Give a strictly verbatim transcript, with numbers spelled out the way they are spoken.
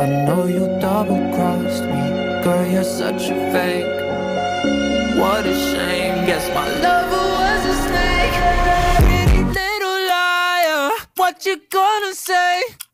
I know you double-crossed me. Girl, you're such a fake. What a shame. Guess my lover was a snake. Pretty little liar, what you gonna say?